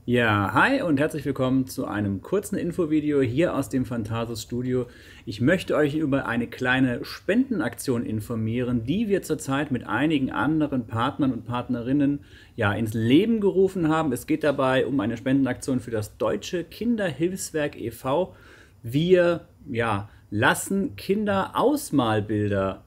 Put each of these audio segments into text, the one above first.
Ja, hi und herzlich willkommen zu einem kurzen Infovideo hier aus dem Phantasus Studio. Ich möchte euch über eine kleine Spendenaktion informieren, die wir zurzeit mit einigen anderen Partnern und Partnerinnen ins Leben gerufen haben. Es geht dabei um eine Spendenaktion für das Deutsche Kinderhilfswerk e.V. Wir lassen Kinder Ausmalbilder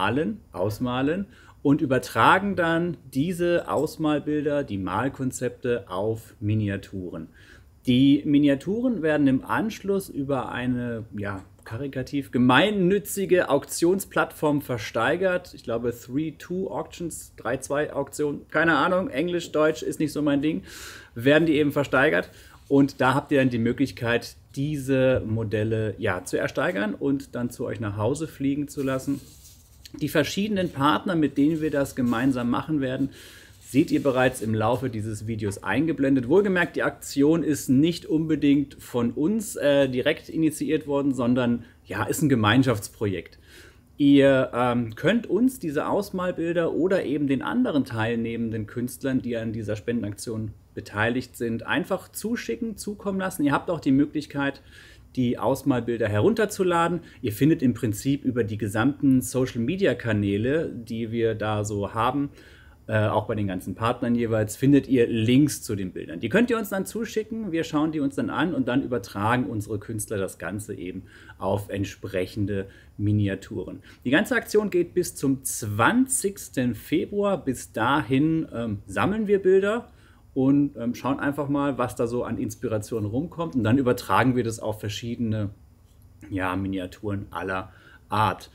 ausmalen und übertragen dann diese Ausmalbilder, die Malkonzepte auf Miniaturen. Die Miniaturen werden im Anschluss über eine karikativ gemeinnützige Auktionsplattform versteigert. Ich glaube 3-2 Auctions, 3-2 Auktion, keine Ahnung, Englisch, Deutsch ist nicht so mein Ding, werden die eben versteigert. Und da habt ihr dann die Möglichkeit, diese Modelle zu ersteigern und dann zu euch nach Hause fliegen zu lassen. Die verschiedenen Partner, mit denen wir das gemeinsam machen werden, seht ihr bereits im Laufe dieses Videos eingeblendet. Wohlgemerkt, die Aktion ist nicht unbedingt von uns direkt initiiert worden, sondern ist ein Gemeinschaftsprojekt. Ihr könnt uns diese Ausmalbilder oder eben den anderen teilnehmenden Künstlern, die an dieser Spendenaktion beteiligt sind, einfach zukommen lassen. Ihr habt auch die Möglichkeit, die Ausmalbilder herunterzuladen. Ihr findet im Prinzip über die gesamten Social-Media-Kanäle, die wir da so haben, auch bei den ganzen Partnern jeweils, findet ihr Links zu den Bildern. Die könnt ihr uns dann zuschicken, wir schauen die uns dann an und dann übertragen unsere Künstler das Ganze eben auf entsprechende Miniaturen. Die ganze Aktion geht bis zum 20. Februar. Bis dahin sammeln wir Bilder und schauen einfach mal, was da so an Inspiration rumkommt. Und dann übertragen wir das auf verschiedene Miniaturen aller Art.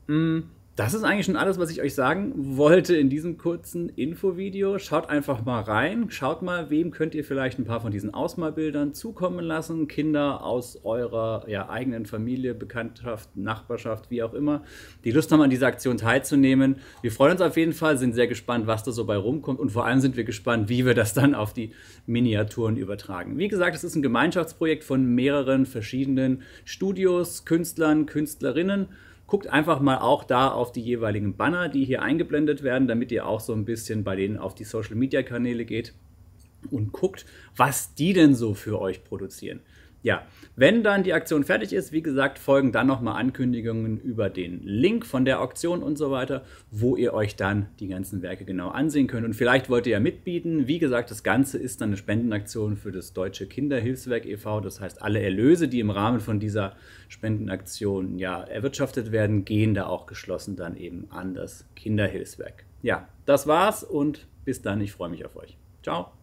Das ist eigentlich schon alles, was ich euch sagen wollte in diesem kurzen Infovideo. Schaut einfach mal rein. Schaut mal, wem könnt ihr vielleicht ein paar von diesen Ausmalbildern zukommen lassen. Kinder aus eurer eigenen Familie, Bekanntschaft, Nachbarschaft, wie auch immer, die Lust haben, an dieser Aktion teilzunehmen. Wir freuen uns auf jeden Fall, sind sehr gespannt, was da so bei rumkommt. Und vor allem sind wir gespannt, wie wir das dann auf die Miniaturen übertragen. Wie gesagt, es ist ein Gemeinschaftsprojekt von mehreren verschiedenen Studios, Künstlern, Künstlerinnen. Guckt einfach mal auch da auf die jeweiligen Banner, die hier eingeblendet werden, damit ihr auch so ein bisschen bei denen auf die Social-Media-Kanäle geht und guckt, was die denn so für euch produzieren. Ja, wenn dann die Aktion fertig ist, wie gesagt, folgen dann nochmal Ankündigungen über den Link von der Auktion und so weiter, wo ihr euch dann die ganzen Werke genau ansehen könnt. Und vielleicht wollt ihr ja mitbieten. Wie gesagt, das Ganze ist dann eine Spendenaktion für das Deutsche Kinderhilfswerk e.V. Das heißt, alle Erlöse, die im Rahmen von dieser Spendenaktion erwirtschaftet werden, gehen da auch geschlossen dann eben an das Kinderhilfswerk. Ja, das war's und bis dann. Ich freue mich auf euch. Ciao.